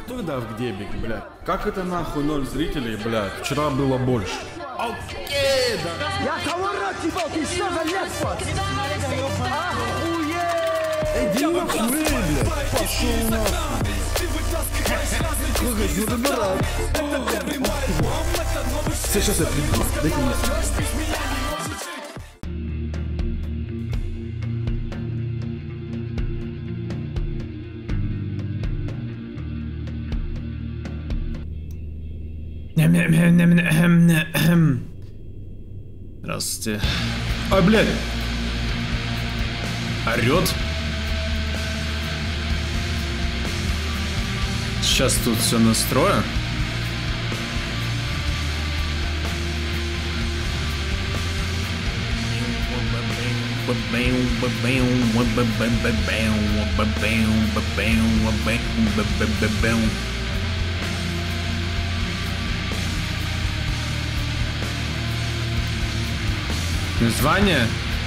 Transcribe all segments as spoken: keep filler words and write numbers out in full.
тогда в дебик, блядь? Как это нахуй ноль зрителей, блядь? Вчера было больше. Окей, да. Я кого рот ебал, ты что за лепот? Охуеть! Иди нахуй, блядь. Пошел нахуй. Слушай, ну ты дурак. Сейчас я приду. Дайте мне. Здравствуйте. Ой, блядь. Орёт. Сейчас тут все настрою. Название?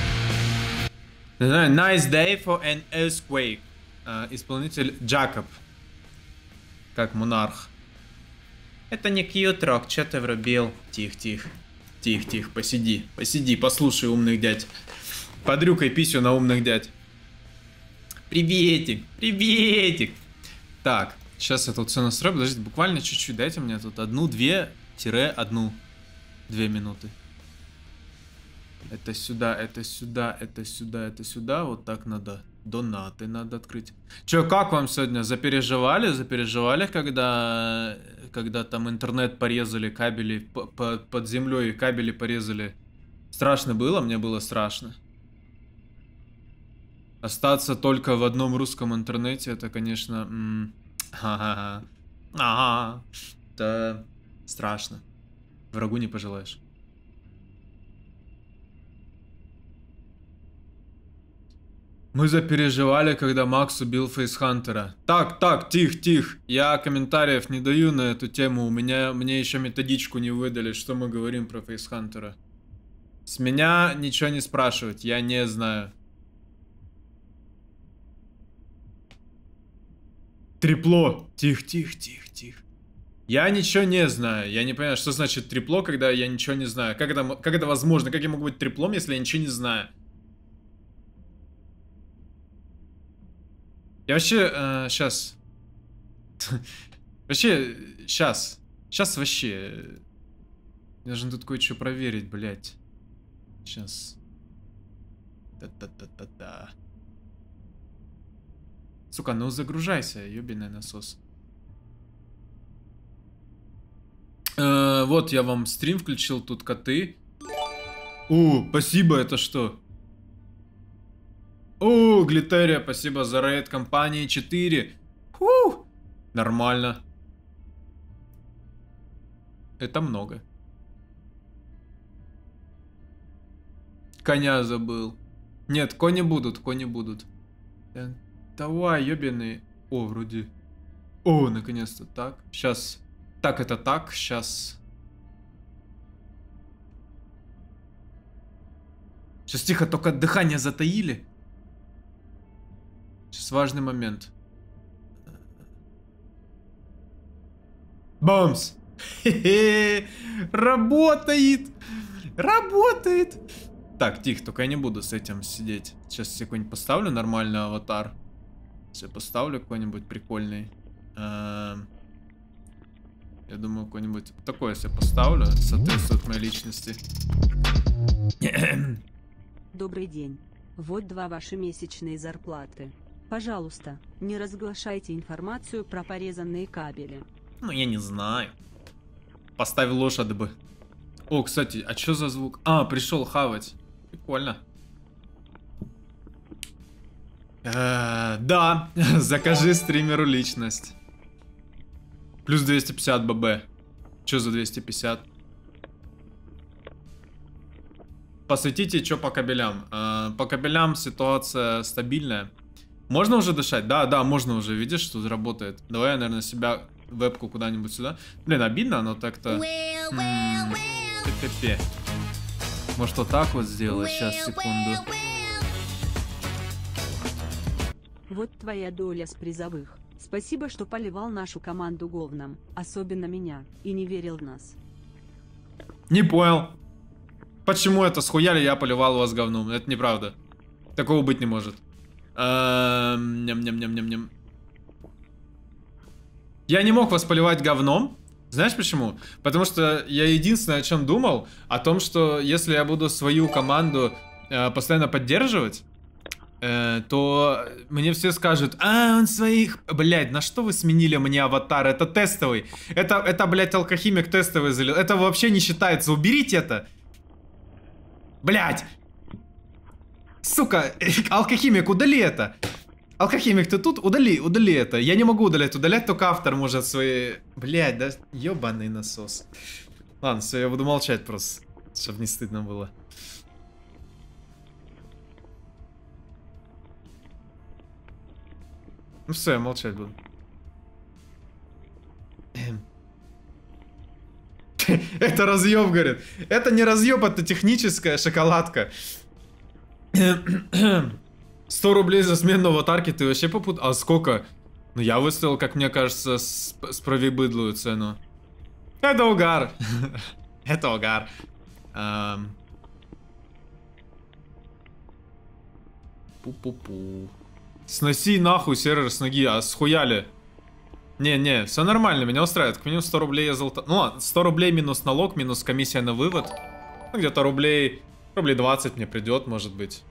Nice Day for an Earthquake. Uh, исполнитель Джакоб. Как монарх. Это не кьют-рок, чё ты врубил? Тихо-тихо. Тихо-тихо, посиди. Посиди, послушай умных дядь. Подрюкай писю на умных дядь. Приветик, приветик. Так, сейчас я тут все настрою. Подождите, буквально чуть-чуть. Дайте мне тут одну-две, тире одну. Две минуты. Это сюда, это сюда, это сюда, это сюда. Вот так надо. Донаты надо открыть. Че, как вам сегодня? Запереживали? Запереживали, когда, когда там интернет порезали, кабели по, по, под землей кабели порезали? Страшно было? Мне было страшно. Остаться только в одном русском интернете, это, конечно... М- ага, ага, это страшно. Врагу не пожелаешь. Мы запереживали, когда Макс убил Фейсхантера. Так, так, тихо, тихо. Я комментариев не даю на эту тему. У меня, мне еще методичку не выдали, что мы говорим про Фейсхантера. С меня ничего не спрашивать, я не знаю. Трепло. Тихо, тихо, тихо, тихо. Я ничего не знаю. Я не понимаю, что значит трепло, когда я ничего не знаю. Как это, как это возможно? Как я могу быть треплом, если я ничего не знаю? Я вообще, э, сейчас, вообще, сейчас, сейчас вообще, я должен тут кое-что проверить, блядь, сейчас, та-та-та-та-та, сука, ну загружайся, ёбаный насос. Э, вот я вам стрим включил, тут коты. О, спасибо, это что? О, Глитерия, спасибо за рейд компании четыре. Фу, нормально. Это много. Коня забыл. Нет, кони будут, кони будут. Давай, ёбаный. О, вроде. О, наконец-то так. Сейчас. Так, это так, сейчас. Сейчас тихо, только дыхание затаили. Сейчас важный момент. Бамс! Хе-хе! Работает! Работает! Так, тихо, только я не буду с этим сидеть. Сейчас я какой-нибудь поставлю нормальный аватар. Сейчас я поставлю какой-нибудь прикольный. Я думаю, какой-нибудь такой я поставлю. Соответствует моей личности. Добрый день. Вот два ваши месячные зарплаты. Пожалуйста, не разглашайте информацию про порезанные кабели. Ну, я не знаю. Поставил лошадь бы. О, кстати, а что за звук? А, пришел хавать. Прикольно. Э-э, да, закажи стримеру личность. Плюс двести пятьдесят ББ. Что за двести пятьдесят? Посветите, что по кабелям. Э, по кабелям ситуация стабильная. Можно уже дышать? Да, да, можно уже. Видишь, что работает. Давай я, наверное, себя вебку куда-нибудь сюда. Блин, обидно, но так-то... Пе-пе-пе. Может, вот так вот сделать? Сейчас, секунду. Вот твоя доля с призовых. Спасибо, что поливал нашу команду говном, особенно меня, и не верил в нас. Не понял. Почему это схуяли я поливал вас говном? Это неправда. Такого быть не может. Эм, ням-ням-ням-ням-ням. Я не мог вас поливать говном. Знаешь почему? Потому что я единственное, о чем думал, о том, что если я буду свою команду э, постоянно поддерживать, э, то мне все скажут: а, он своих... Блядь, на что вы сменили мне аватар? Это тестовый. Это, это блядь, алкохимик тестовый залил. Это вообще не считается. Уберите это. Блядь. Сука, алкохимик, удали это. Алкохимик, ты тут? Удали, удали это. Я не могу удалять. Удалять только автор может свои... Блядь, да? Ёбаный насос. Ладно, все, я буду молчать просто, чтобы не стыдно было. Ну все, я молчать буду. Это разъеб, говорит. Это не разъеб, это техническая шоколадка. сто рублей за смену аватарки, ты вообще попутал? А сколько? Ну я выставил, как мне кажется, сп справедливую цену. Это угар. Это угар. Пу-пу-пу. Сноси нахуй сервер с ноги, а схуяли? Не-не, все нормально, меня устраивает. К минимум сто рублей я золото... Ну ладно, сто рублей минус налог, минус комиссия на вывод. Ну, где-то рублей... Рублей двадцать мне придет, может быть.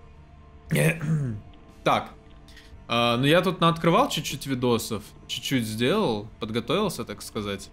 Так. А, ну я тут наоткрывал чуть-чуть видосов. Чуть-чуть сделал. Подготовился, так сказать.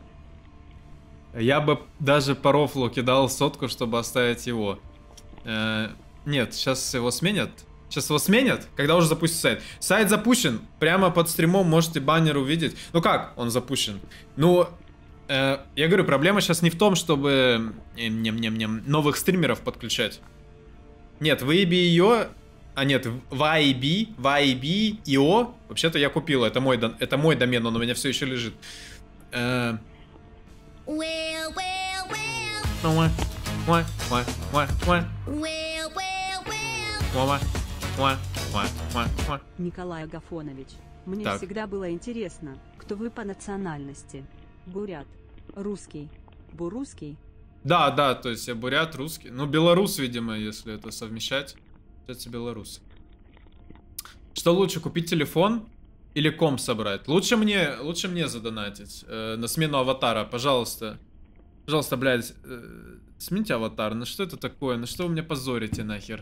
Я бы даже по рофлу кидал сотку, чтобы оставить его. Э, нет, сейчас его сменят. Сейчас его сменят, когда уже запустят сайт. Сайт запущен. Прямо под стримом можете баннер увидеть. Ну как он запущен? Ну, э, я говорю, проблема сейчас не в том, чтобы ням-ням-ням, новых стримеров подключать. Нет, в ай би ее... А нет, в ай би, в ай би ай о. Вообще-то я купил, это мой, это мой домен, он у меня все еще лежит. Э... Well, well, well. Уа, уа, уа, уа, уа. Well, well, well. Уа, уа, уа, уа, уа. Николай Агафонович, мне Так. всегда было интересно, кто вы по национальности. Бурят, русский, бурусский. Да, да, то есть я бурят, русский. Ну, белорус, видимо, если это совмещать. Это белорус. Что лучше, купить телефон или комп собрать? Лучше мне, лучше мне задонатить э, на смену аватара, пожалуйста. Пожалуйста, блядь, э, смените аватар. Ну что это такое? Ну что вы меня позорите нахер?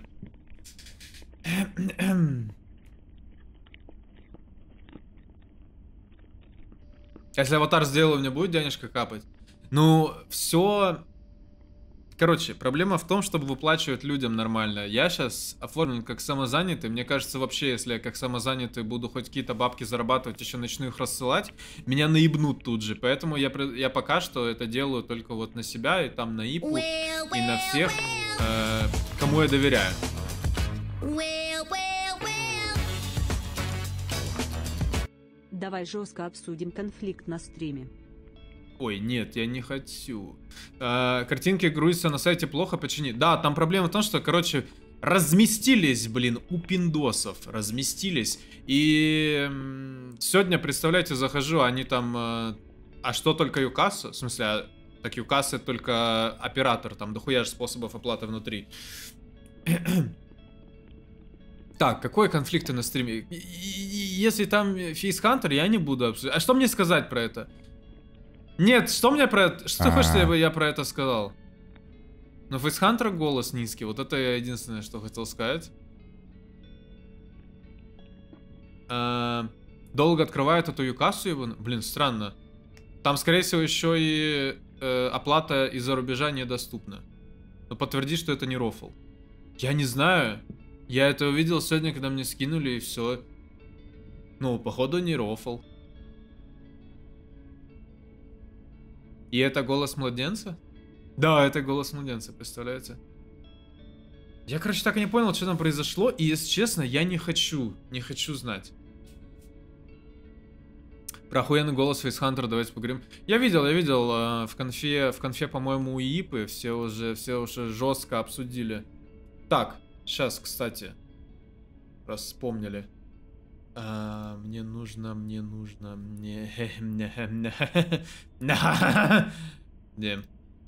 Если аватар сделаю, мне будет денежка капать? Ну, все... Короче, проблема в том, чтобы выплачивать людям нормально. Я сейчас оформлен как самозанятый. Мне кажется, вообще, если я как самозанятый буду хоть какие-то бабки зарабатывать, еще начну их рассылать, меня наебнут тут же. Поэтому я, я пока что это делаю только вот на себя, и там на ИПу, Well, и на well, всех, well. э, кому я доверяю. Well, well, well. Давай жестко обсудим конфликт на стриме. Ой, нет, я не хочу. А, картинки грузятся на сайте плохо починить. Да, там проблема в том, что, короче, разместились, блин, у пиндосов. Разместились. И м, сегодня, представляете, захожу, они там... А, а что только Юкаса? В смысле, а, так Юкаса только оператор. Там дохуя же способов оплаты внутри. Так, какой конфликт на стриме? И- и- Если там фейсхантер, я не буду обсуждать. А что мне сказать про это? Нет, что мне про это... Что ты хочешь, чтобы я про это сказал? Ну, фейсхантера голос низкий. Вот это я единственное, что хотел сказать. А, долго открывает эту Юкасу его... Блин, странно. Там, скорее всего, еще и э, оплата из-за рубежа недоступна. Но подтверди, что это не рофл. Я не знаю. Я это увидел сегодня, когда мне скинули, и все. Ну, походу, не рофл. И это голос младенца? Да, это голос младенца, представляете? Я, короче, так и не понял, что там произошло. И, если честно, я не хочу, не хочу знать. Про охуенный голос фейсхантера давайте поговорим. Я видел, я видел э, в конфе, в конфе, по-моему, у ИПы все уже, все уже жестко обсудили. Так, сейчас, кстати, раз вспомнили. А, мне нужно, мне нужно, мне... Где?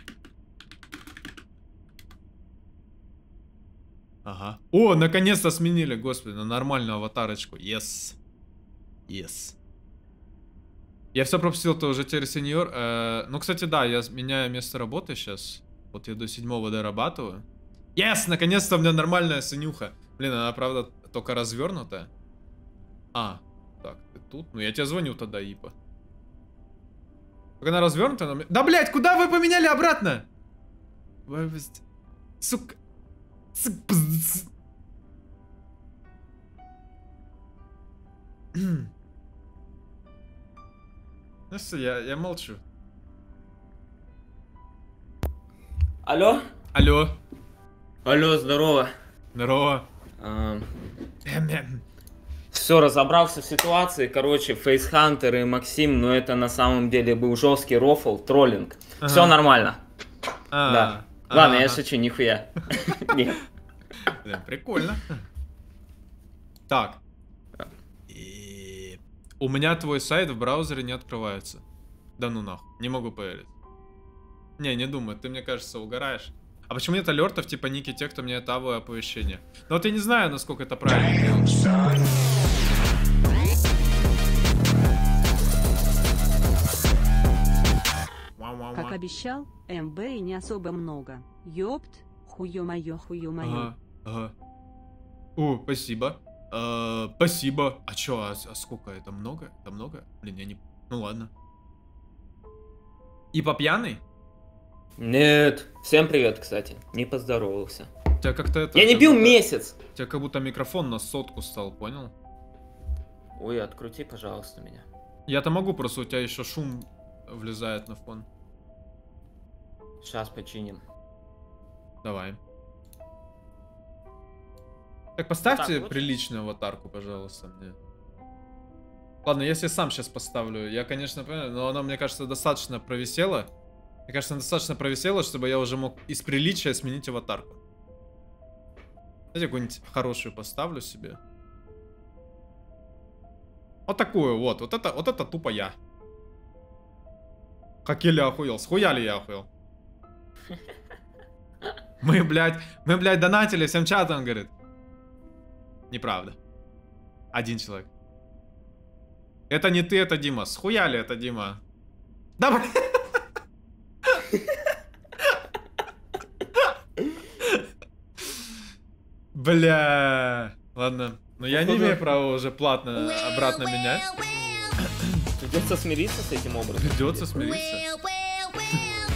Ага. О, наконец-то сменили, господи, на нормальную аватарочку. Yes. Yes. Я все пропустил, то уже теперь сеньор. Э, ну, кстати, да, я меняю место работы сейчас. Вот я до седьмого дорабатываю. Yes, наконец-то у меня нормальная синюха. Блин, она, правда, только развернутая. А, так, ты тут? Ну, я тебе звоню тогда, Ипа. Как она развернута, она... Да, блядь, куда вы поменяли обратно? Сука. Ну все, я, я молчу. Алло? Алло. Алло, здорово. Здорово. Все, разобрался в ситуации. Короче, Фейсхантер и Максим, но это на самом деле был жесткий рофл, троллинг. Ага. Все нормально. А, Да. Ладно, ага. я шучу, нихуя. Нет. Блин, прикольно. Так. И... У меня твой сайт в браузере не открывается. Да ну нахуй. Не могу поверить. Не, не думаю. Ты, мне кажется, угораешь. А почему нет алертов, типа ники тех, кто мне тавы оповещения? Ну вот я не знаю, насколько это правильно. Как обещал, МБ и не особо много. Ёпт, хуё-моё, хуё-моё. Ага, ага. О, спасибо. А, спасибо. А чё, а, а сколько? Это много? Это много? Блин, я не... Ну ладно. И по пьяный? Нет. Всем привет, кстати. Не поздоровался. У тебя как-то это... Я не пил месяц. У тебя как будто микрофон на сотку стал, понял? Ой, открути, пожалуйста, меня. Я-то могу, просто у тебя еще шум влезает на фон. Сейчас починим. Давай. Так, поставьте Так, вот. приличную аватарку, пожалуйста, мне. Ладно, если я сам сейчас поставлю. Я, конечно, понимаю, но она, мне кажется, достаточно провисела. Мне кажется, она достаточно провисела, чтобы я уже мог из приличия сменить аватарку. Давайте какую-нибудь хорошую поставлю себе. Вот такую вот. Вот это, вот это тупо я. Хакели охуел. Схуяли я охуел. Мы, блядь, мы, блядь, донатили всем чатом, говорит. Неправда. Один человек. Это не ты, это Дима. Схуяли это Дима. Да, блядь. Бля. Ладно. Но я не имею права уже платно обратно менять. Придется смириться с этим образом. Придется смириться. Well, well, well.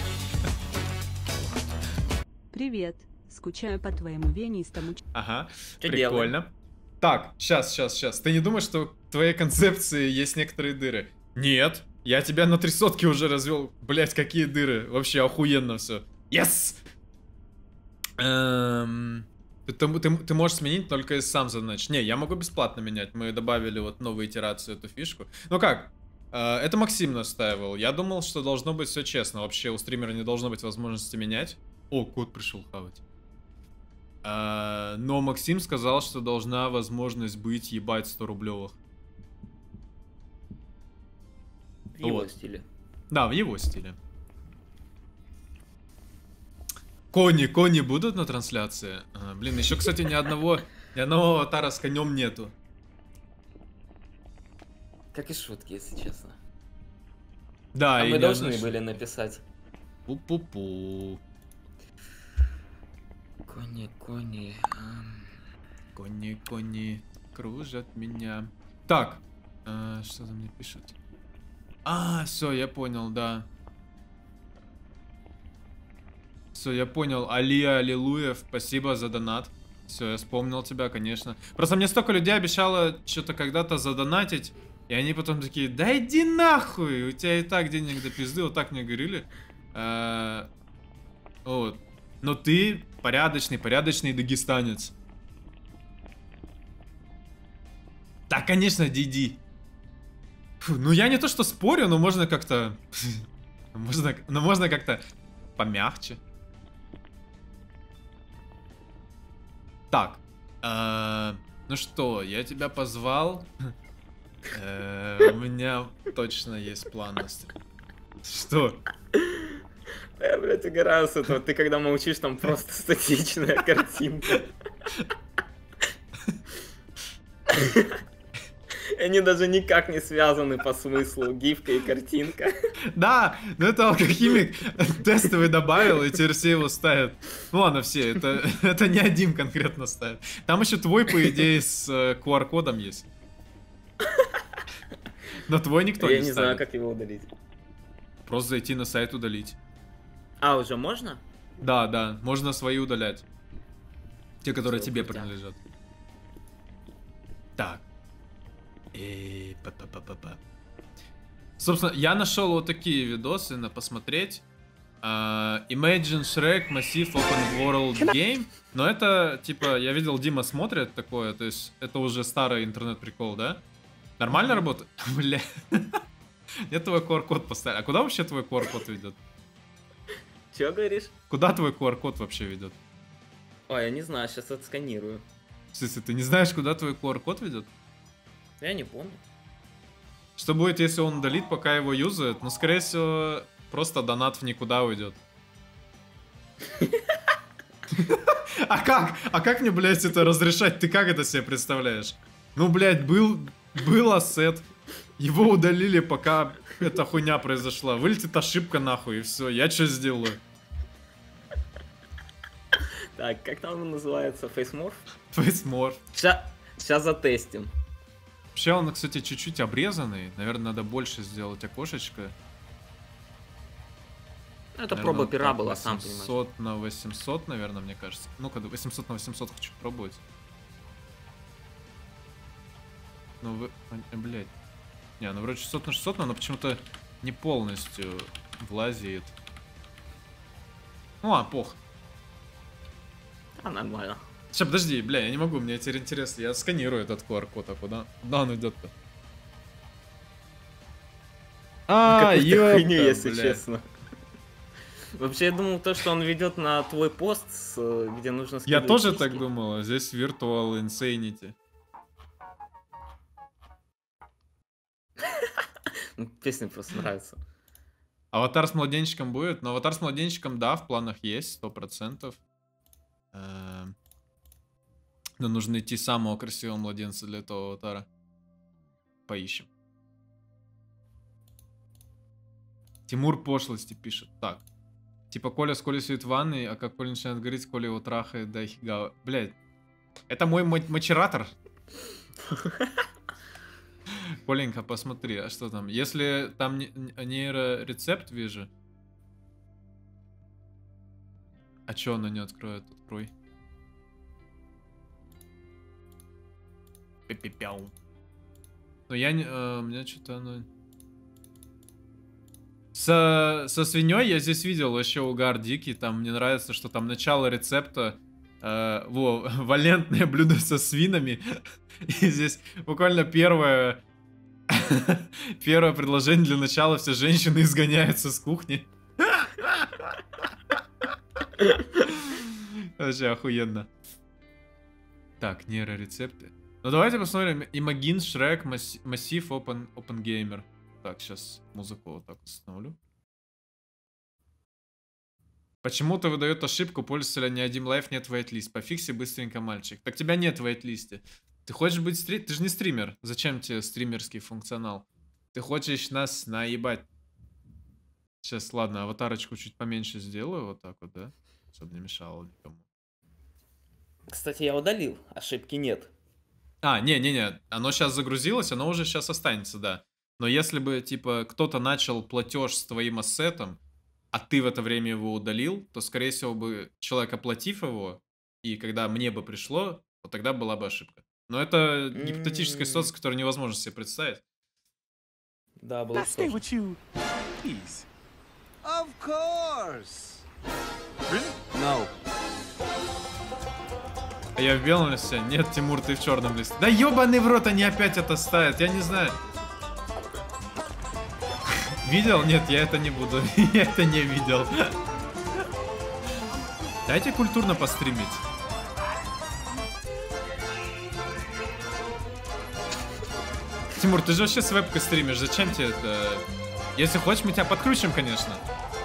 Привет, скучаю по твоему венистому. ч- Ага, Чё прикольно. Так, сейчас, сейчас, сейчас. Ты не думаешь, что в твоей концепции есть некоторые дыры? Нет. Я тебя на три сотки уже развел. Блять, какие дыры. Вообще охуенно все. Yes! Эм, Ты, ты, ты- ты можешь сменить только если сам задоначишь. Не, я могу бесплатно менять. Мы добавили вот новую итерацию, эту фишку. Ну как? Э, Это Максим настаивал. Я думал, что должно быть все честно. Вообще у стримера не должно быть возможности менять. О, кот пришел хавать. А, но Максим сказал, что должна возможность быть ебать сто рублевых. В его Вот. стиле. Да, в его стиле. Кони, кони будут на трансляции? А, блин, еще, кстати, ни одного, ни одного аватара с конем нету. Как и шутки, если честно. Да, А и мы ни должны одной ш- были написать. Пу-пу-пу. Кони, кони. ам. Кони, кони кружат меня. Так, а, что там мне пишут? А, все, я понял, да. Все, я понял. Алия, аллилуйя, спасибо за донат. Все, я вспомнил тебя, конечно. Просто мне столько людей обещало что-то когда-то задонатить. И они потом такие, да иди нахуй, у тебя и так денег до пизды, вот так мне говорили. А, Вот. Но ты порядочный, порядочный дагестанец. Да, конечно, Диди. Фу, ну я не то что спорю, но можно как-то... можно, ну можно как-то помягче. Так. э, ну что, я тебя позвал. Э, У меня точно есть план, Настя. Что? Я, блядь, угораю с этого. Ты когда молчишь, там просто статичная картинка. Они даже никак не связаны по смыслу, гифка и картинка. Да, ну это алкохимик тестовый добавил, и теперь все его ставят. Ну ладно, все, это, это не один конкретно ставит. Там еще твой, по идее, с э, ку ар-кодом есть. Но твой никто Я не не ставит. знаю, как его удалить. Просто зайти на сайт удалить. А, уже можно? Да, да, можно свои удалять. Те, которые Всё, тебе крутяк. принадлежат. Так. И па-па-па-па-па. Собственно, я нашел вот такие видосы на посмотреть. Uh, Imagine Shrek Massive Open World Game. Но это, типа, я видел, Дима смотрит такое, то есть это уже старый интернет-прикол, да? Нормально работает? Бля. Я твой ку ар-код поставил. А куда вообще твой ку ар-код ведет? Чё говоришь? Куда твой ку ар-код вообще ведет? Ой, я не знаю, сейчас отсканирую. В смысле, ты не знаешь, куда твой ку ар-код ведет? Я не помню. Что будет, если он удалит, пока его юзает? Ну, скорее всего, просто донат в никуда уйдет. А как? А как мне, блядь, это разрешать? Ты как это себе представляешь? Ну, блядь, был, был ассет. Его удалили, пока эта хуйня произошла. Вылетит ошибка нахуй, и все. Я что сделаю? Так, как там он называется? Фейсморф? Фейсморф. Сейчас затестим. Вообще он, кстати, чуть-чуть обрезанный. Наверное, надо больше сделать окошечко. Это Наверное, проба вот пера так, была, сам понимаешь. восемьсот на восемьсот, наверное, мне кажется. Ну-ка, восемьсот на восемьсот хочу пробовать. Ну вы... а, блядь. Не, ну вроде шестьсот на шестьсот, но оно почему-то не полностью влазит. Ну, а, пох. А, нормально. Сейчас, подожди, бля, я не могу, мне теперь интересно. Я сканирую этот ку ар-код, а куда? Куда он идет-то? А, Какую-то хуйню, ёпта, если бля. честно. Вообще, я думал, то, что он ведет на твой пост, с, где нужно Я скидывать тоже фишки. так думал, а здесь Virtual Insanity. Ну, песня просто нравится. Аватар с младенчиком будет? Но аватар с младенчиком, да, в планах есть, сто процентов. Эм. Но нужно найти самого красивого младенца для этого аватара. Поищем. Тимур пошлости пишет. Так. Типа Коля с Колей сидит в ванной, а как Коля начинает говорить, Коля его трахает, да хига. Блядь. Это мой мо- мочератор. Коленька, посмотри, а что там? Если там не- не- нейрорецепт вижу. А чё она не откроет? Открой. Пи-пи-пяу. Но я не... э, у меня что-то оно... Со, со свиньей я здесь видел вообще угар дикий. Там мне нравится, что там начало рецепта. Э, во, валентное блюдо со свинами. И здесь буквально первое... Первое предложение для начала: все женщины изгоняются с кухни. Вообще охуенно. Так, нейрорецепты. Ну давайте посмотрим. Imagine Shrek Massive Open, Open Gamer. Так, сейчас музыку вот так установлю. Почему-то выдает ошибку пользователя ни один лайф нет в вейт-лист. Пофикси быстренько, мальчик. Так тебя нет в вейт-листе. Ты хочешь быть стрим... Ты же не стример. Зачем тебе стримерский функционал? Ты хочешь нас наебать. Сейчас, ладно, аватарочку чуть поменьше сделаю. Вот так вот, да? Чтобы не мешало никому. Кстати, я удалил, ошибки нет. А, не-не-не. Оно сейчас загрузилось, оно уже сейчас останется, да. Но если бы, типа, кто-то начал платеж с твоим ассетом, а ты в это время его удалил, то, скорее всего, бы человек, оплатив его, и когда мне бы пришло, то тогда была бы ошибка. Но это гипотетическая ситуация, которую невозможно себе представить. Да, было Can I stay сложно. with you, please? Of course. Really? No. А я в белом листе? Нет, Тимур, ты в черном листе. Да ебаный в рот, они опять это ставят, я не знаю. Видел? Нет, я это не буду. Я это не видел. Дайте культурно постримить. Тимур, ты же вообще с вебкой стримишь, зачем тебе это? Если хочешь, мы тебя подкрутим, конечно.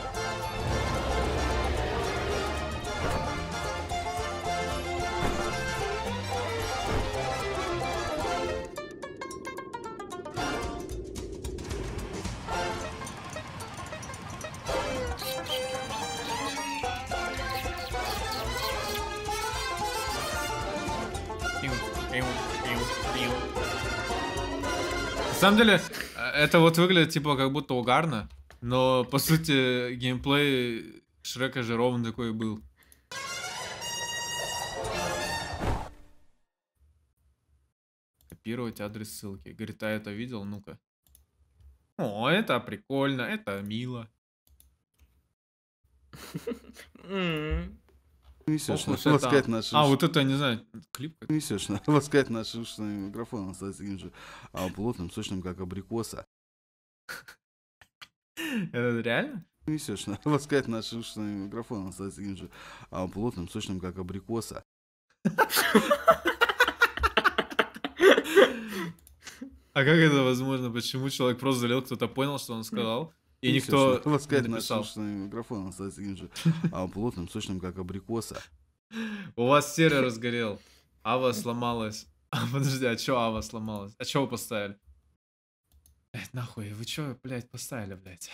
На самом деле, это вот выглядит типа как будто угарно, но по сути геймплей Шрека же ровно такой и был. Копировать адрес ссылки. Говорит, а это видел? Ну-ка. О, это прикольно, это мило. Несешь, Ох уж надо это- ласкать наши А, уши. вот это, не знаю, клип какой-то. Несешь, надо ласкать наши уши своим микрофоном, остается таким же а, плотным, сочным, как абрикоса. Это реально? Несешь, надо ласкать наши уши своим микрофоном, остается таким же а, плотным, сочным, как абрикоса. А как это возможно? Почему человек просто залил, кто-то понял, что он сказал, и Несешь, никто надо ласкать не наши написал? уши своим микрофоном, остается таким же а, плотным, сочным, как абрикоса. У вас серый разгорел. Ава сломалась. А, подожди, а чё Ава сломалась? А чё вы поставили? Блять, нахуй, вы чё, блядь, поставили, блядь?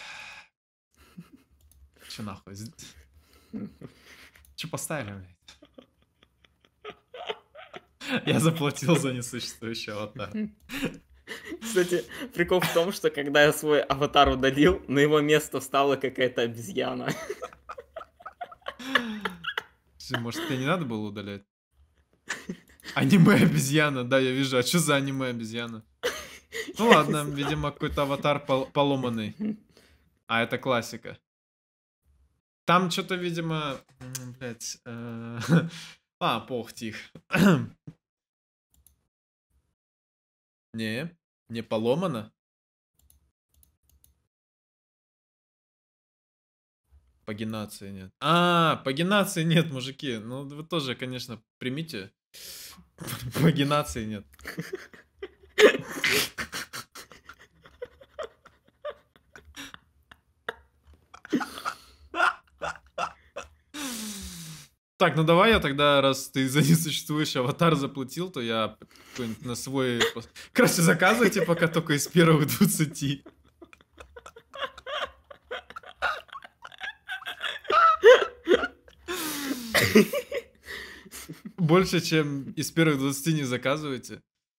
Чё нахуй? З- Чё поставили, блядь? Я заплатил за несуществующий аватар. Кстати, прикол в том, что когда я свой аватар удалил, на его место встала какая-то обезьяна. Слушай, может, тебе не надо было удалять? Аниме-обезьяна, да, я вижу. А что за аниме-обезьяна? Ну ладно, видимо, какой-то аватар пол- поломанный. А, это классика. Там что-то, видимо... м, Блять... э, А, пох, тих. Не, не поломано. Пагинации нет. А, пагинации нет, мужики. Ну, вы тоже, конечно, примите. Пагинации нет. Так, ну давай я тогда, раз ты за несуществующий аватар заплатил, то я какой-нибудь на свой... пос- Короче, заказывайте пока только из первых двадцати. Больше, чем из первых двадцати не заказывайте.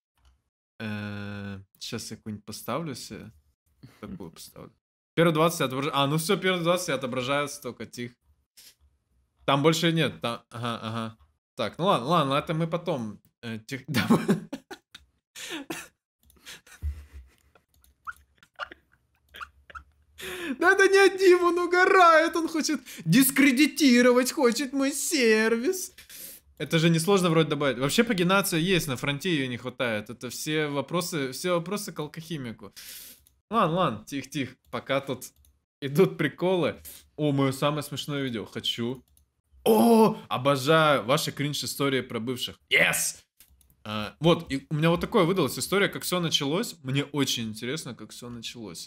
Сейчас я какую-нибудь поставлю себе. Какую поставлю? Первые двадцать отображаются. А, ну все, первые двадцать отображаются только тихо. Там больше нет. Там... Ага, ага. Так, ну ладно, ладно, это мы потом. э, тех- да. Да это не один, он угорает, он хочет дискредитировать, хочет мой сервис. Это же несложно вроде добавить. Вообще пагинация есть, на фронте ее не хватает. Это все вопросы, все вопросы к алкохимику. Ладно, ладно, тихо-тихо. Пока тут идут приколы. О, мое самое смешное видео. Хочу. О, обожаю ваши кринж-истории про бывших. Yes! А, вот, и у меня вот такое выдалась история, как все началось. Мне очень интересно, как все началось.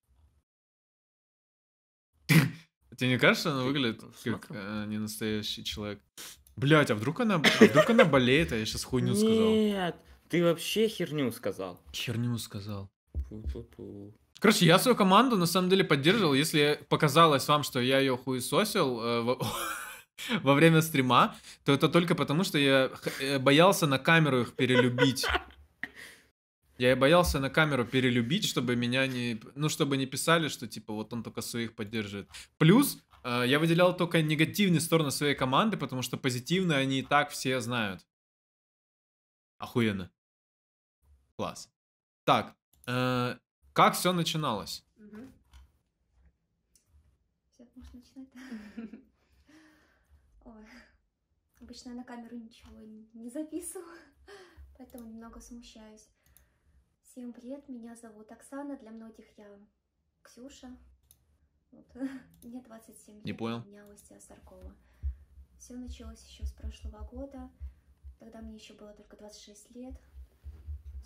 Тебе не кажется, она выглядит как э, ненастоящий человек? Блять, а вдруг она, а вдруг она болеет, а я сейчас хуйню сказал. Нет, ты вообще херню сказал. Херню сказал. Фу-фу-фу. Короче, я свою команду на самом деле поддерживал. Если показалось вам, что я ее хуесосил э, во... во время стрима, то это только потому, что я х- э, боялся на камеру их перелюбить. Я боялся на камеру перелюбить, чтобы меня не... Ну, чтобы не писали, что, типа, вот он только своих поддерживает. Плюс, э, я выделял только негативные стороны своей команды, потому что позитивные они и так все знают. Охуенно. Класс. Так, э, как все начиналось? Все, можно начинать. Ой, обычно я на камеру ничего не записываю, поэтому немного смущаюсь. Всем привет, меня зовут Оксана, для многих я Ксюша. Вот. Мне двадцать семь лет. Не понял. Меня Устья Старкова. Все началось еще с прошлого года. Тогда мне еще было только двадцать шесть лет.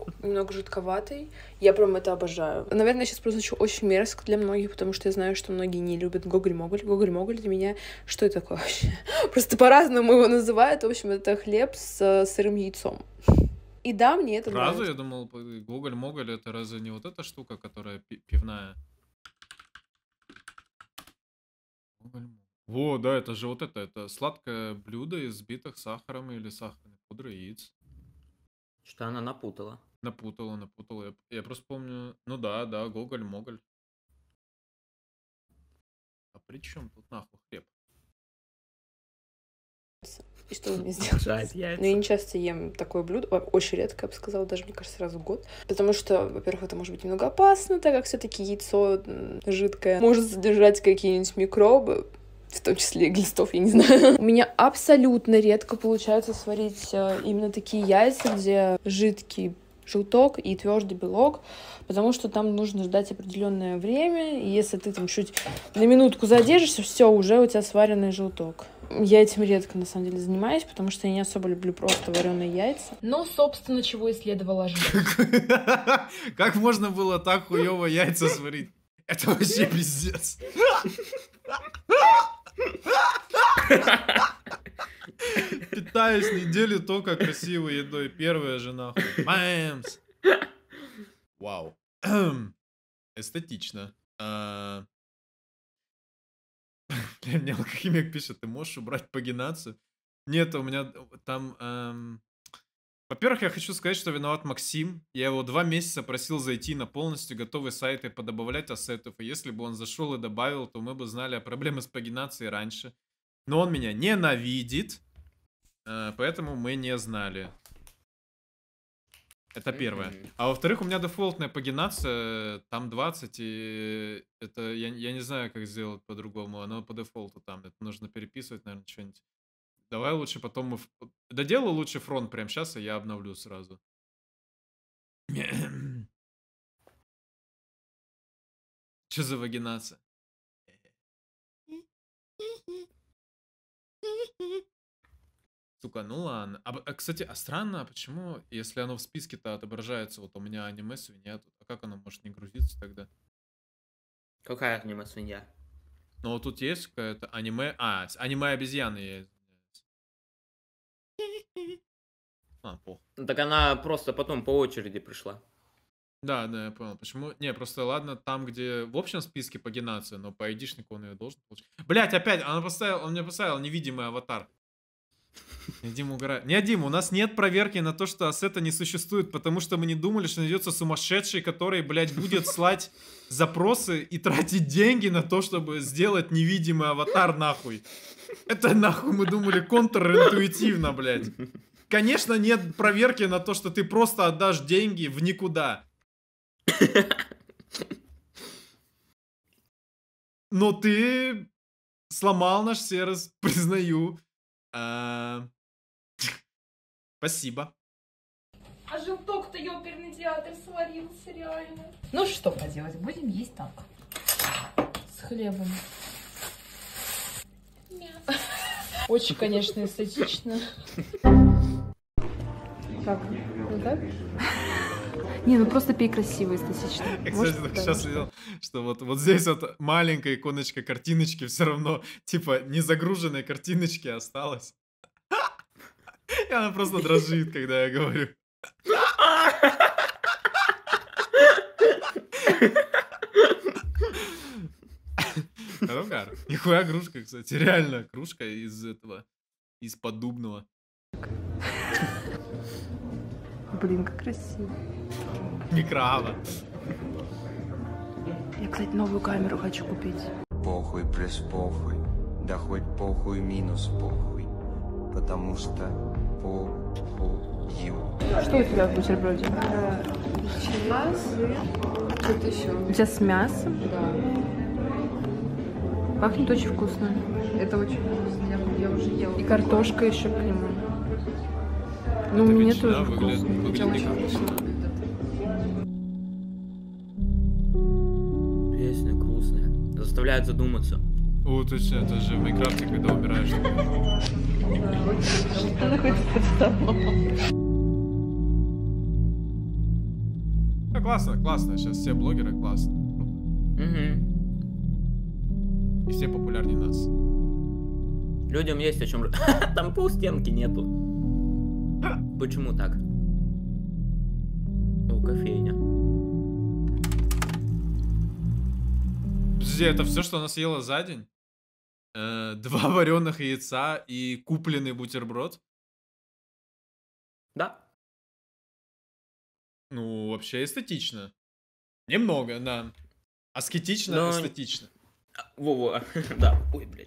немного жидковатый. Я прям это обожаю. Наверное, я сейчас прозвучу очень мерзко для многих, потому что я знаю, что многие не любят гоголь-моголь. Гоголь-моголь для меня... Что это такое вообще? Просто по-разному его называют. В общем, это хлеб с сырым яйцом. И да, мне это Сразу нравится. я думал, гоголь-моголь это разве не вот эта штука, которая пи- пивная? Гоголь-моголь. Во, да, это же вот это. Это сладкое блюдо из взбитых сахаром или сахарной пудрой яиц. Что она напутала. Напутала, напутала. Я, я просто помню... Ну да, да, гоголь-моголь. А при чем тут нахуй хлеб? И что вы мне сделали? Жать яйца. Но я не часто ем такое блюдо, очень редко, я бы сказала, даже, мне кажется, раз в год. Потому что, во-первых, это может быть немного опасно, так как все-таки яйцо жидкое может содержать какие-нибудь микробы, в том числе и глистов, я не знаю. У меня абсолютно редко получается сварить именно такие яйца, где жидкий желток и твердый белок, потому что там нужно ждать определенное время, и если ты там чуть на минутку задержишься, все, уже у тебя сваренный желток. Я этим редко, на самом деле, занимаюсь, потому что я не особо люблю просто вареные яйца. Но, собственно, чего и следовало ожидать. Как можно было так хуёво яйца сварить? Это вообще пиздец. Питаюсь неделю только красивой едой. Первая же нахуй. Мэмс. Вау. Эстетично. А... Бля, мне алкохимик пишет, ты можешь убрать пагинацию? Нет, у меня там... Эм... Во-первых, я хочу сказать, что виноват Максим. Я его два месяца просил зайти на полностью готовый сайт и подобавлять ассетов. И если бы он зашел и добавил, то мы бы знали о проблеме с пагинацией раньше. Но он меня ненавидит. Э, поэтому мы не знали. Это первое. А во-вторых, у меня дефолтная пагинация, там двадцать, и это я, я не знаю, как сделать по-другому. Оно по дефолту там. Это нужно переписывать, наверное, что-нибудь. Давай лучше потом мы... Доделаю лучше фронт прямо сейчас, и я обновлю сразу. Что за вагинация? Сука, ну ладно. А, а, кстати, а странно, почему, если оно в списке-то отображается, вот у меня аниме-свинья, а как оно может не грузиться тогда? Какая аниме-свинья? Ну вот тут есть какая-то аниме... А, аниме-обезьяны я извиняюсь. А, похуй. Так она просто потом по очереди пришла. Да, да, я понял. Почему? Не, просто ладно, там, где в общем списке пагинация, но по айдишнику он ее должен получить. Блять, опять, он, поставил, он мне поставил невидимый аватар. Не, Дима угорает. Не, Дима, у нас нет проверки на то, что ассета не существует, потому что мы не думали, что найдется сумасшедший, который, блядь, будет слать запросы и тратить деньги на то, чтобы сделать невидимый аватар, нахуй. Это, нахуй, мы думали контринтуитивно, блядь. Конечно, нет проверки на то, что ты просто отдашь деньги в никуда. Но ты сломал наш сервис, признаю. А... Спасибо. А желток-то ёперный театр сварился, реально. Ну что поделать, будем есть так. С хлебом. Очень, конечно, эстетично. Как? Ну так? Не, ну просто пей красиво, эстетично. Я, кстати, так сейчас видел, что вот, вот здесь вот маленькая иконочка картиночки все равно, типа, не загруженной картиночки осталась. И она просто дрожит, когда я говорю. Рогар. Нихуя кружка, кстати. Реально кружка из этого, из поддубного. Блин, как красиво. Микроава. Я, кстати, новую камеру хочу купить. Похуй плюс похуй, да хоть похуй минус похуй, потому что похую. Что у тебя в бутерброде? Мясо, что-то еще. У тебя с мясом? Да. Пахнет очень вкусно. Это очень вкусно, я, я уже ела. И картошка еще к нему. Ну, Это мне ветчина тоже выглядит, вкусно. выглядит как вкусно. Песня грустная. Заставляет задуматься. О, точно, это же в Майнкрафте, когда умираешь. Она находится под столом. Ну классно, классно. Сейчас все блогеры классно. Угу. И все популярнее нас. Людям есть о чем... Там полстенки нету. Почему так? О, кофейня. Подожди, это все, что она съела за день? Э, два вареных яйца и купленный бутерброд? Да. Ну, вообще эстетично. Немного, да. Аскетично, Но- эстетично. Во-во. Да. Ой, блядь.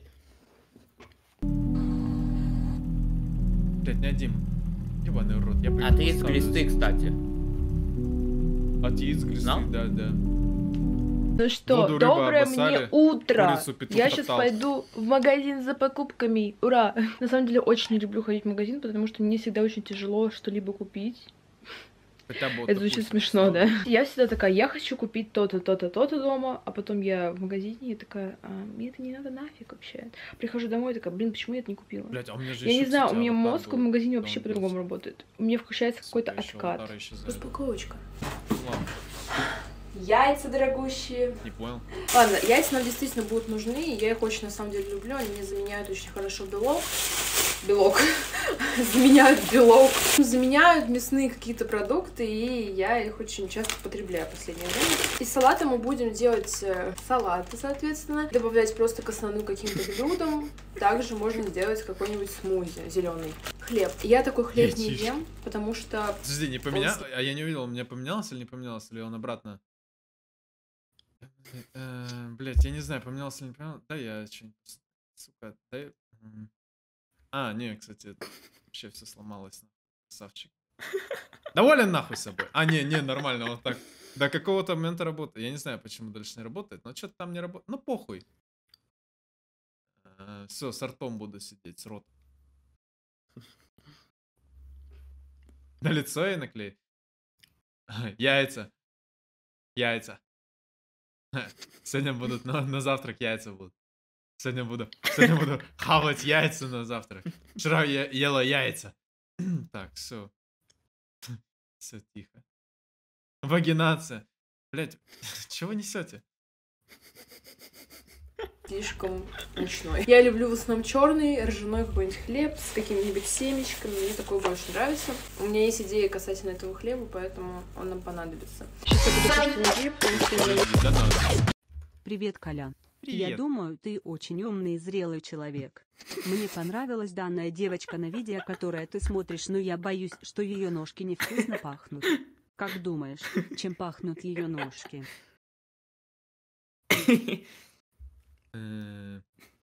Блядь, не один. Ебаный рот. Я А ты есть глисты, кстати. От яиц глисты, Знал? да, да. Ну что, Воду, рыба доброе обоссали, мне утро. курицу петух Я сейчас топтал. пойду в магазин за покупками. Ура! На самом деле очень не люблю ходить в магазин, потому что мне всегда очень тяжело что-либо купить. Хотя бы вот Это звучит такую смешно, да? самую. Я всегда такая, я хочу купить то-то, то-то, то-то дома, а потом я в магазине и такая, а, мне это не надо нафиг вообще. Прихожу домой и такая, блин, почему я это не купила? Блядь, а у меня же Я ещё, не знаю, у кстати, меня аватар мозг в был, магазине когда вообще он по-другому бился. работает. У меня включается какой-то Сука, ещё откат. аватара исчезает. Распаковочка. Ладно, Яйца дорогущие. не понял. Ладно, яйца нам действительно будут нужны, и я их очень на самом деле люблю, они мне заменяют очень хорошо белок. Белок. Заменяют белок. Заменяют мясные какие-то продукты, и я их очень часто потребляю в последнее время. Из салата мы будем делать э, салаты, соответственно, добавлять просто к основным каким-то блюдам. Также можно сделать какой-нибудь смузи зеленый. Хлеб. Я такой хлеб не Летишь. ем, потому что... Подожди, не поменял? А я не увидел, у меня поменялся или не поменялся, или он обратно? Э, Блять, я не знаю, поменялся или не поменялся. Да я что-нибудь... Сука, да я- м. А, не, кстати, это вообще все сломалось. нахуй. Красавчик. Доволен нахуй собой. А, не, не, нормально, вот так. До какого-то момента работает. Я не знаю, почему дальше не работает, но что-то там не работает. Ну, похуй. Все, с ртом буду сидеть, с ротом. На лицо и наклеить. Яйца. Яйца. Сегодня будут на, на завтрак яйца будут. Сегодня буду, сегодня буду хавать яйца на завтрак. Вчера я ела яйца. Так, все. Все тихо. Вагинация. Блять, чего вы несете? Слишком ночной. Я люблю в основном черный, ржаной какой-нибудь хлеб с какими-нибудь семечками. Мне такой больше нравится. У меня есть идея касательно этого хлеба, поэтому он нам понадобится. Сейчас я буду кушать индейку, потому что Да надо. Привет, Колян. Я Привет. думаю, ты очень умный и зрелый человек. Мне понравилась данная девочка на видео, которое ты смотришь, но я боюсь, что ее ножки невкусно пахнут. Как думаешь, чем пахнут ее ножки? Э,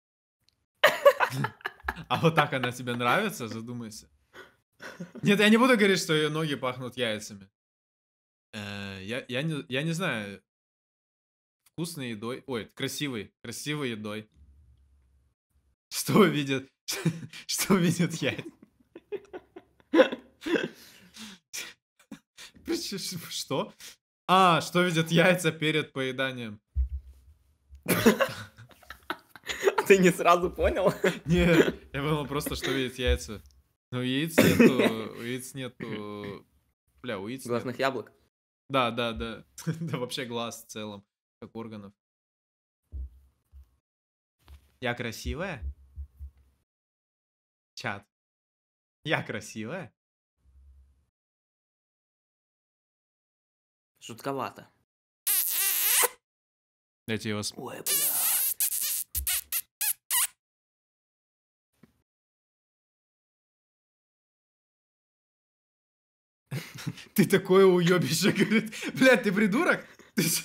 А вот так она тебе нравится? Задумайся. Нет, я не буду говорить, что ее ноги пахнут яйцами. Э, Я, я, не, я не знаю. Вкусной едой. Ой, красивой. Красивой едой. Что видит? Что видит яйца? Что? А, что видят яйца перед поеданием? Ты не сразу понял? Не, я подумал просто, что видят яйца. Но у яиц нету, у яиц нету, бля, у яиц Глазных нет. яблок. Да, да, да, да вообще глаз в целом, как органов. Я красивая? Чат. Я красивая? Жутковато. Дайте я вас... Ой, бля. Ты такое уебище, говорит. Блядь, ты придурок? Ты ч-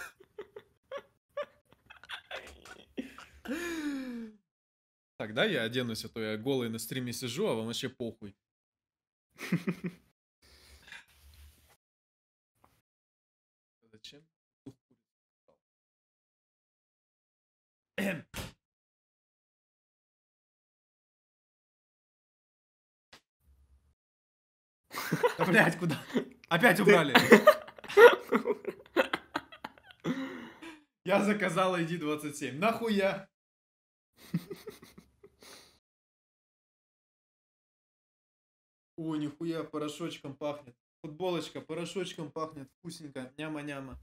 Так, да, я оденусь, а то я голый на стриме сижу, а вам вообще похуй. Зачем? Эм. Да, блядь, куда? Опять убрали. Я заказал ай ди двадцать семь. Нахуя? О, нихуя, порошочком пахнет. Футболочка порошочком пахнет, вкусненько, няма-няма.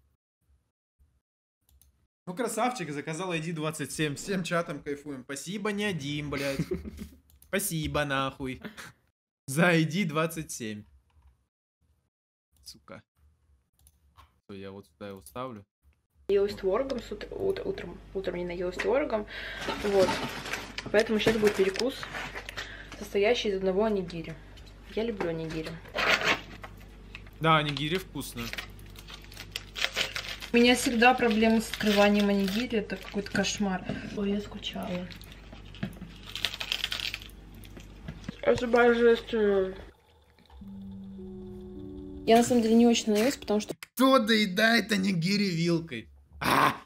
Ну, красавчик, заказал ай ди двадцать семь, всем чатом кайфуем. Спасибо, не один, блядь. Спасибо, нахуй. За ай ди двадцать семь. Сука. То я вот сюда его ставлю. Наелась творогом с утр- ут- утром. Утром не наелась творогом. Вот. Поэтому сейчас будет перекус, состоящий из одного онигири. Я люблю онигири. Да, онигири вкусно. У меня всегда проблемы с открыванием онигири. Это какой-то кошмар. Ой, я скучала. Это божественно. Я на самом деле не очень наелась, потому что... Кто доедает онигири вилкой? А!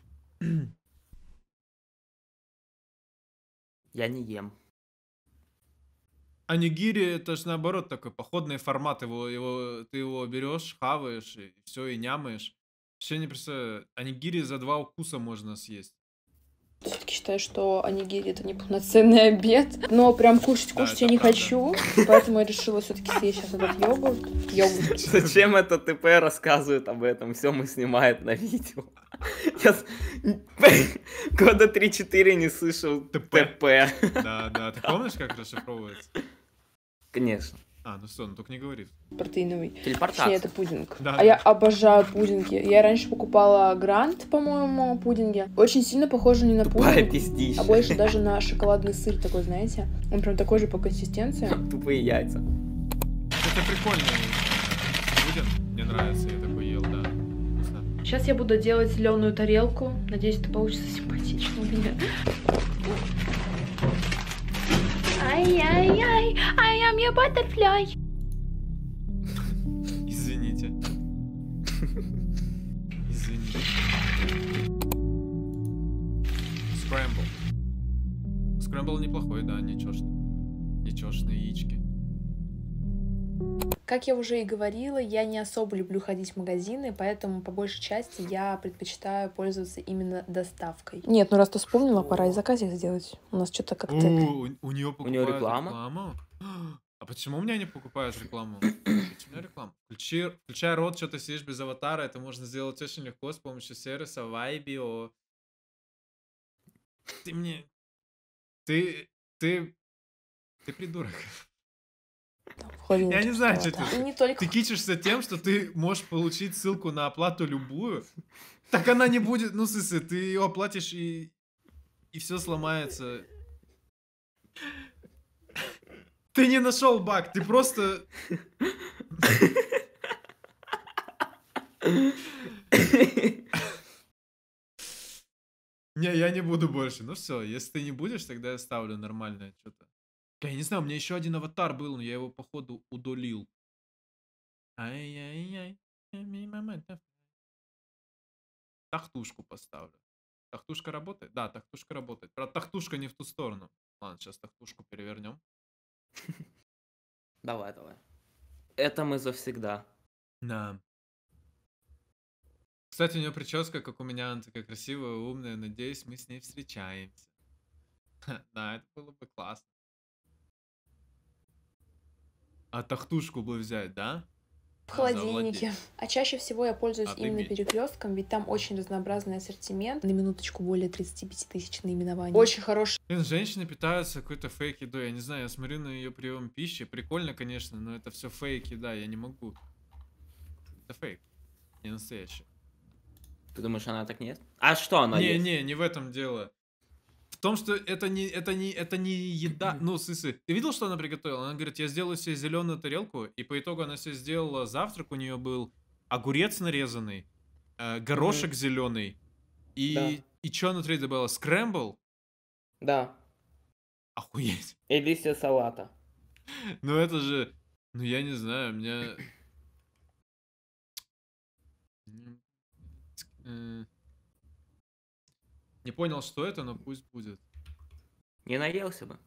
Я не ем. Онигири это ж наоборот такой походный формат. Его, его, ты его берешь, хаваешь, и все, и нямаешь. Вообще не представляю. Онигири за два укуса можно съесть. Все-таки считаю, что онигири это неполноценный обед. Но прям кушать Да, кушать это я не правда. хочу. Поэтому я решила все-таки съесть сейчас этот йогурт. Йогурт. Зачем это ТП рассказывает об этом? Все мы снимает на видео. Я с- года три-четыре не слышал ТП. Да, да. Ты помнишь, как расшифровывается? Конечно. А, ну что, ну только не говори. Протеиновый. Телепортация. Точнее, это пудинг. Да, а да. я обожаю пудинги. Я раньше покупала Грант, по-моему, пудинги. Очень сильно похоже не на Тупая пудинг, пиздища. а больше даже на шоколадный сыр такой, знаете. Он прям такой же по консистенции. Тупые яйца. Это прикольный пудинг. Мне нравится, я такой ел, да. Вкусно. Сейчас я буду делать зеленую тарелку. Надеюсь, это получится симпатично у меня. Ай-яй-яй, I am your butterfly. Извините. Извините. Скрэмбл. Скрэмбл неплохой, да, ничешный. Ничешные яички. Как я уже и говорила, я не особо люблю ходить в магазины, поэтому по большей части я предпочитаю пользоваться именно доставкой. Нет, ну раз ты вспомнила, пора и заказик сделать. У нас что-то как-то... У, у нее покупают реклама? рекламу? А почему у меня не покупают рекламу? Почему реклама? Включи, включай рот, что ты сидишь без аватара, это можно сделать очень легко с помощью сервиса Vibio. Ты мне... Ты... Ты... Ты придурок. Я не знаю, что ты... И не только... Ты кичишься тем, что ты можешь получить ссылку на оплату любую. Так она не будет... Ну, в смысле, ты ее оплатишь и... И все сломается. Ты не нашел баг, ты просто... Не, я не буду больше. Ну все, если ты не будешь, тогда я ставлю нормальное что-то. Я не знаю, у меня еще один аватар был, но я его, походу, удалил. Ай-яй-яй. Тахтушку поставлю. Тахтушка работает? Да, тахтушка работает. Правда, тахтушка не в ту сторону. Ладно, сейчас тахтушку перевернем. Давай, давай. Это мы завсегда. Да. Кстати, у нее прическа, как у меня, она такая красивая, умная. Надеюсь, мы с ней встречаемся. Да, это было бы классно. А тахтушку бы взять, да? В холодильнике. А чаще всего я пользуюсь именно Офигеть. перекрестком, ведь там очень разнообразный ассортимент. На минуточку более тридцати пяти тысяч наименований. Очень хороший. Блин, женщины питаются какой-то фейк едой. Я не знаю, я смотрю на ее прием пищи. Прикольно, конечно, но это все фейк еда. Я не могу. Это фейк. Не настоящий. Ты думаешь, она так не ест? А что она Не, ест? не, не в этом дело. В том, что это не, это не, это не еда. Ну, в смысле, ты видел, что она приготовила? Она говорит, я сделаю себе зеленую тарелку, и по итогу она себе сделала завтрак. У нее был огурец нарезанный, э, горошек зеленый, и, Да. и что внутри добавила? Скрэмбл? Да. Охуеть. И листья салата. Ну это же, ну я не знаю, у меня... Э, Не понял, что это, но пусть будет. Не наелся бы.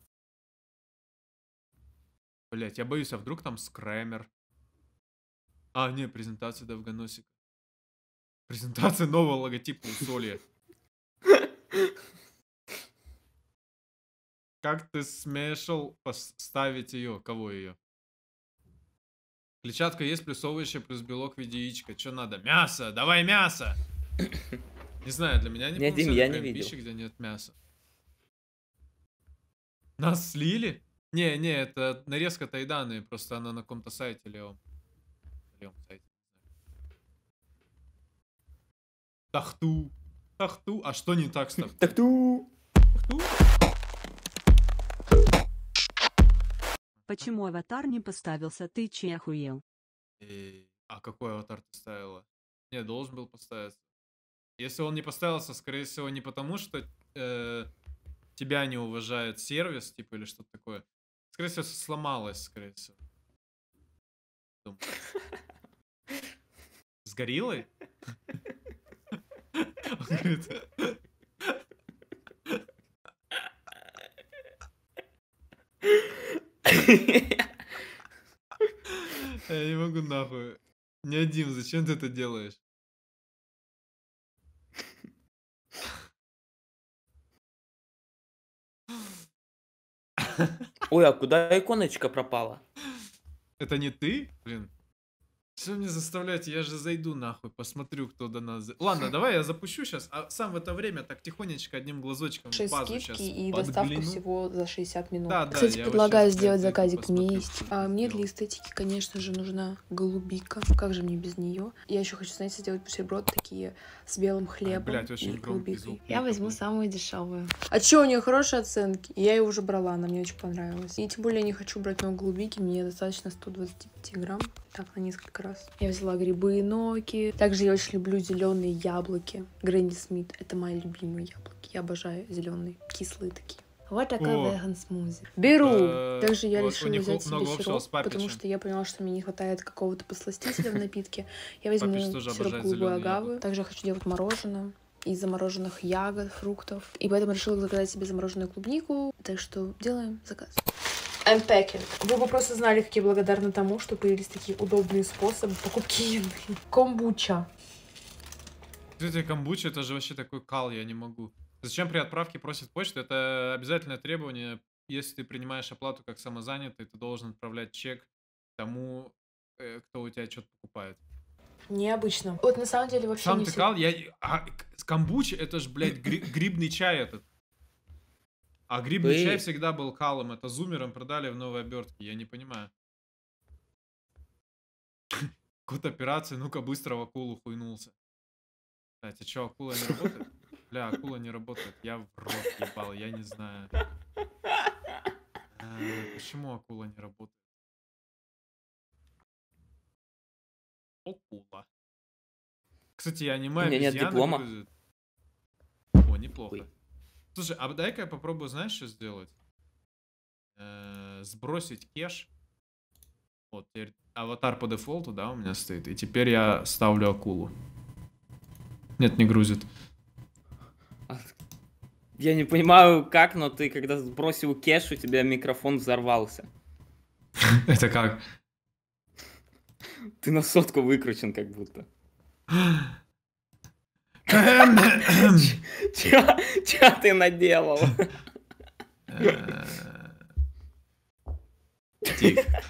Блять, я боюсь, а вдруг там скрэмер? А, не, презентация Довгоносика. Презентация нового логотипа Усолья. Как ты смешал поставить ее? Кого ее? Клетчатка есть, плюс овощи, плюс белок в виде яичка. Что надо? Мясо! Давай мясо! Не знаю, для меня не Не, Дим, я не видел. пищи, где нет мяса. Нас слили? Не, не, это нарезка Тайданы, просто она на каком-то сайте левом. Левом сайте. Тахту. Тахту. А что не так с тобой? Тахту. Тахту. Почему аватар не поставился? Ты че охуел? Эй, а какой аватар ты ставила? Не, должен был поставиться. Если он не поставился, скорее всего, не потому, что э, тебя не уважает сервис, типа, или что-то такое. Скорее всего, сломалось, скорее всего. Думаю. С гориллой? Он говорит... Я не могу нахуй. Не, Дим, зачем ты это делаешь? Ой, а куда иконочка пропала? Это не ты? Блин. Что мне заставляете? Я же зайду нахуй, посмотрю, кто до нас... за- Ладно, давай я запущу сейчас, а сам в это время так тихонечко одним глазочком в шесть базу скидки сейчас и доставку подгляну. всего за шестьдесят минут. Да, да, Кстати, я вот предлагаю щас, сделать блядь, заказик посмотрю, вместе. что А ты мне сделал. для эстетики, конечно же, нужна голубика. Как же мне без нее? Я еще хочу, знаете, сделать бутерброд такие с белым хлебом блядь, очень и громкий голубикой. звук. Я возьму самую дешевую. А че, у нее хорошие оценки? Я ее уже брала, она мне очень понравилась. И тем более не хочу брать много голубики, мне достаточно сто двадцать пять грамм. Так, на несколько раз. Я взяла грибы ноки. Также я очень люблю зеленые яблоки. Гренни Смит. Это мои любимые яблоки. Я обожаю зеленые, кислые такие. Вот такой О. веган смузи. Беру. Э, Также я вот у решила них взять много себе общего с сироп, потому Папичем. что я поняла, что мне не хватает какого-то посластителя в напитке. Я возьму Папич тоже сироп обожает голубой зелёные агавы. Также я хочу делать мороженое из замороженных ягод, фруктов. И поэтому решила заказать себе замороженную клубнику. Так что делаем заказ. Unpacking. Вы бы просто знали, как я благодарна тому, что появились такие удобные способы покупки еды. Комбуча. Кстати, камбуча, это же вообще такой кал, я не могу. Зачем при отправке просит почту? Это обязательное требование. Если ты принимаешь оплату как самозанятый, ты должен отправлять чек тому, э, кто у тебя что-то покупает. Необычно. Вот на самом деле вообще Сам не ты все... кал, я... А, к- камбуча, это же, блядь, гри- грибный чай этот. А грибный Эй. чай всегда был калом. Это зумером продали в новой обертке. Я не понимаю. Код операции, ну-ка быстро в акулу хуйнулся. Кстати, что, акула не работает? Бля, акула не работает. Я в рот ебал, я не знаю. А, почему акула не работает? Акула. Кстати, аниме У меня нет обезьяны диплома. выглядит. О, неплохо. Ой. Слушай, а дай-ка я попробую, знаешь, что сделать? Э, Сбросить кеш. Вот, теперь аватар по дефолту, да, у меня стоит. И теперь я ставлю акулу. Нет, не грузит. Я не понимаю, как, но ты, когда сбросил кеш, у тебя микрофон взорвался. Это как? Ты на сотку выкручен, как будто. Чё чё ты наделал? Э, Тихо.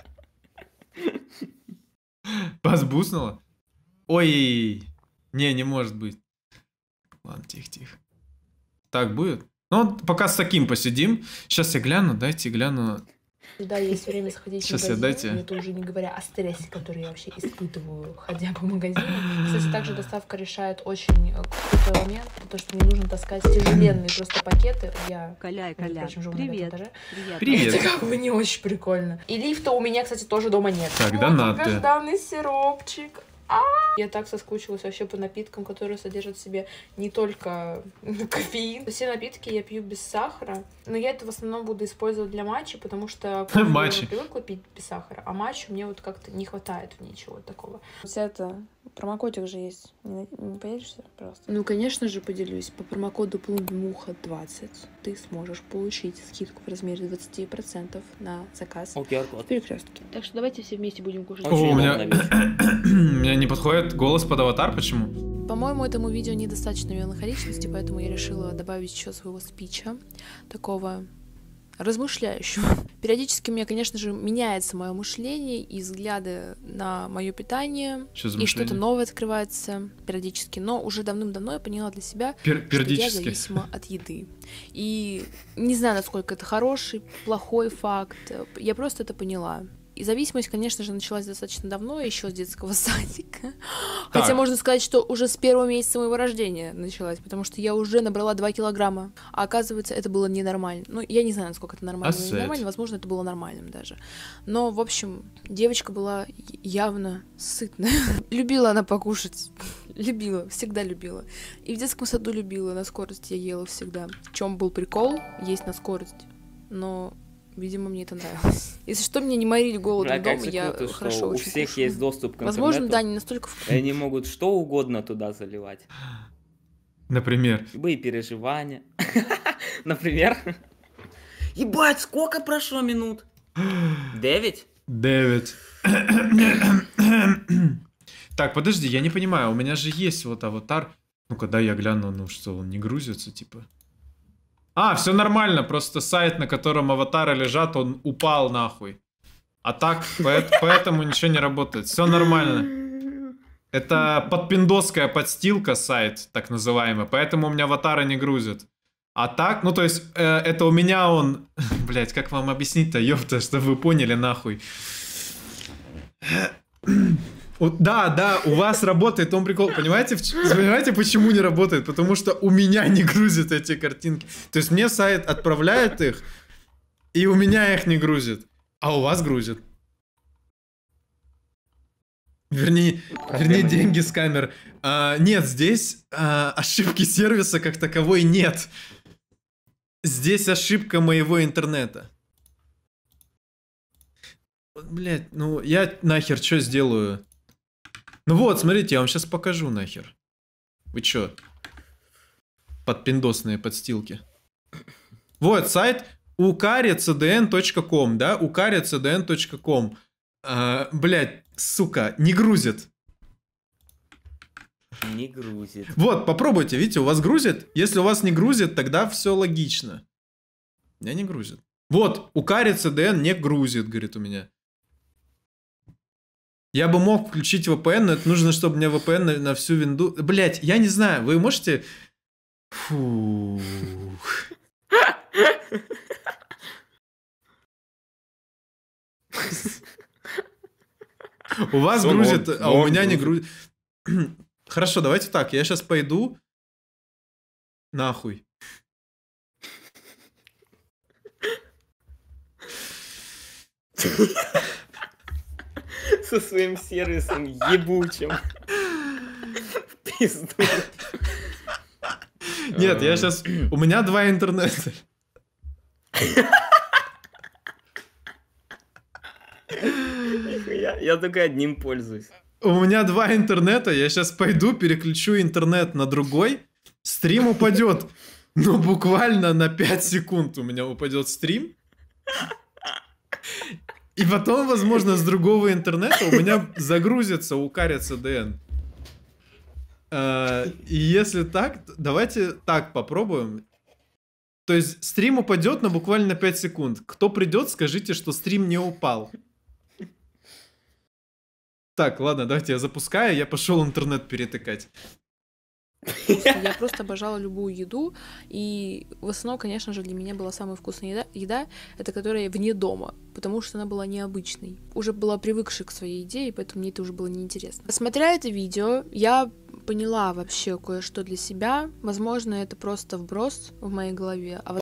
Пасбуснуло? Ой, не, не может быть. Ладно, тихо-тихо. Так будет? Ну, пока с таким посидим. Сейчас я гляну, дайте гляну. Да, есть время сходить Сейчас в я магазин. дайте. Это уже не говоря о стрессе, который я вообще испытываю, ходя по магазину. Кстати, также доставка решает очень э, крутой момент. То, что мне нужно таскать тяжеленные просто пакеты. Я, Коля, между Коля, прочим, живу на пятом привет. этаже. Привет. Привет. Это как бы не очень прикольно. И лифта у меня, кстати, тоже дома нет. Так, Вот донаты. долгожданный сиропчик. А! Я так соскучилась вообще по напиткам, которые содержат в себе не только кофеин. Все напитки я пью без сахара, но я это в основном буду использовать для матча, потому что кофе я Матчи. привыкла пить без сахара, а матчу мне вот как-то не хватает в ней чего такого. У тебя это промокодик же есть, не, не поделишься, пожалуйста? Ну, конечно же, поделюсь. По промокоду плумбимуха двадцать ты сможешь получить скидку в размере двадцать процентов на заказ Окей, в вот. Перекрестке. Так что давайте все вместе будем кушать. О, Очень у меня... удобно, у меня не подходит голос под аватар, почему? По-моему, этому видео недостаточно меланхоличности, поэтому я решила добавить еще своего спича, такого размышляющим. Периодически у меня, конечно же, меняется мое мышление и взгляды на мое питание, Что за и что-то мышление? новое открывается периодически, но уже давным-давно я поняла для себя, Пер- что я периодически. зависима от еды. И не знаю, насколько это хороший, плохой факт, я просто это поняла. И зависимость, конечно же, началась достаточно давно, еще с детского садика. Так. Хотя можно сказать, что уже с первого месяца моего рождения началась, потому что я уже набрала два килограмма. А оказывается, это было ненормально. Ну, я не знаю, насколько это нормально или Осать. ненормально, возможно, это было нормальным даже. Но, в общем, девочка была явно сытная. Любила она покушать. Любила, всегда любила. И в детском саду любила, на скорость я ела всегда. В чем был прикол? Есть на скорость. Но... Видимо, мне это нравилось. Если что, меня не морили голодом А как дома, же я круто, хорошо что у очень всех кушаю. есть доступ к Возможно, интернету, да, не настолько и вкусно. они могут что угодно туда заливать. Например. Любые переживания. Например. Ебать, сколько прошло минут? Девять? Девять. Так, подожди, я не понимаю, у меня же есть вот аватар. Ну-ка, дай я гляну, ну что, он не грузится, типа. А, все нормально, просто сайт, на котором аватары лежат, он упал нахуй. А так, поэт- поэтому ничего не работает. Все нормально. Это подпиндосская подстилка сайт, так называемый, поэтому у меня аватары не грузят. А так, ну то есть, э, это у меня он... Блять, как вам объяснить-то, ёпта, чтобы вы поняли нахуй. Вот, да, да, у вас работает он прикол. Понимаете, в ч- понимаете, почему не работает? Потому что у меня не грузят эти картинки. То есть мне сайт отправляет их, и у меня их не грузит. А у вас грузит. Вернее, вернее деньги с камер. А, нет, здесь а, ошибки сервиса как таковой нет. Здесь ошибка моего интернета. Блять, ну я нахер что сделаю? Ну вот, смотрите, я вам сейчас покажу нахер. Вы чё? Подпиндосные подстилки. Вот сайт укаре цэ дэ эн точка ком, да? укаре цэ дэ эн точка ком. А, блять, сука, не грузит. Не грузит. Вот, попробуйте, видите, у вас грузит. Если у вас не грузит, тогда все логично. У меня не грузит. Вот, укаре цэ дэ эн не грузит, говорит у меня. Я бы мог включить вэ пэ эн, но это нужно, чтобы у меня вэ пэ эн на, на всю винду... Блять, я не знаю, вы можете... Фух. У вас Ну, грузит, ну, а у ну, меня не грузит. грузит. Хорошо, давайте так, я сейчас пойду нахуй. Со своим сервисом ебучим. В пизду. Нет, я сейчас... У меня два интернета. Я, я только одним пользуюсь. У меня два интернета, я сейчас пойду, переключу интернет на другой, стрим упадет. Ну, буквально на пять секунд у меня упадет стрим. И потом, возможно, с другого интернета у меня загрузится укаре цэ дэ эн. А, и если так, давайте так попробуем. То есть стрим упадет, но буквально на пять секунд. Кто придет, скажите, что стрим не упал. Так, ладно, давайте я запускаю, я пошел интернет перетыкать. Я просто обожала любую еду, и в основном, конечно же, для меня была самая вкусная еда, еда, это которая вне дома, потому что она была необычной. Уже была привыкшей к своей еде, и поэтому мне это уже было неинтересно. Смотря это видео, я поняла вообще кое-что для себя. Возможно, это просто вброс в моей голове, а